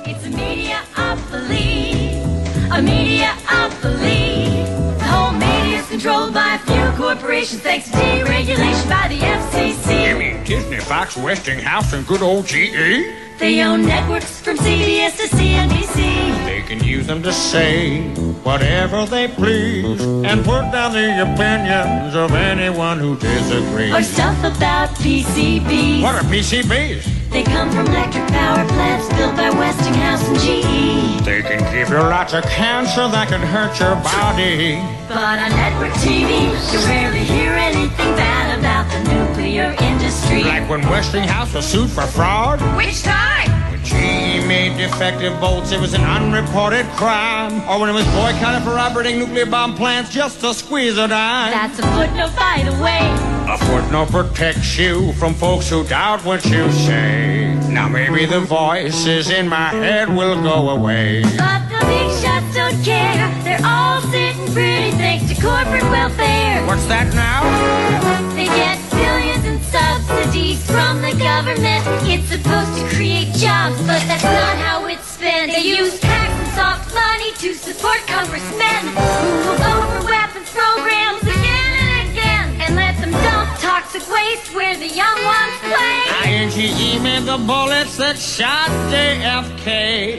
It's a mediaopoly, a mediaopoly. The whole media is controlled by a few corporations thanks to deregulation by the FCC. You mean Disney, Fox, Westinghouse, and good old GE? They own networks from CBS to CNBC. They can use them to say whatever they please and put down the opinions of anyone who disagrees. Or stuff about PCBs. What are PCBs? They come from electric power plants built by Westinghouse and GE. They can give you lots of cancer that can hurt your body. But on network TV, you rarely hear anything bad about the nuclear industry. Like when Westinghouse was sued for fraud. Which time? When GE made defective bolts, it was an unreported crime. Or when it was boycotted for operating nuclear bomb plants just to squeeze a dime. That's a footnote, by the way. A footnote protects you from folks who doubt what you say. Now maybe the voices in my head will go away. But the big shots don't care. They're all sitting pretty thanks to corporate welfare. What's that now? They get billions in subsidies from the government. It's supposed to create jobs, but that's not how it's spent. They use tax and soft money to support congressmen who will vote for weapons programs again and again and let them dump toxic waste where the young ones play. INGE made the bullets that shot JFK.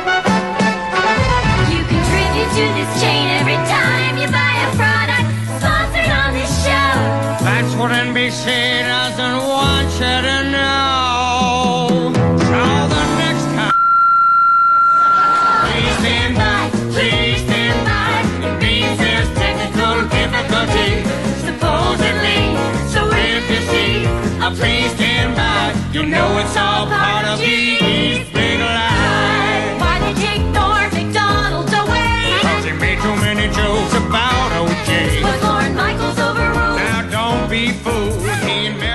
You contribute to this chain every time you buy a product sponsored on this show. That's what NBC doesn't want you to know. So the next time, please stand by, please stand by. It means there's technical difficulty, supposedly. So if you see a please stand by, you know it's all part of GE's big lie. Why they take Norm McDonald away? Cause he made too many jokes about OJ. Was Lauren Michaels overruled? Now don't be fooled, he invented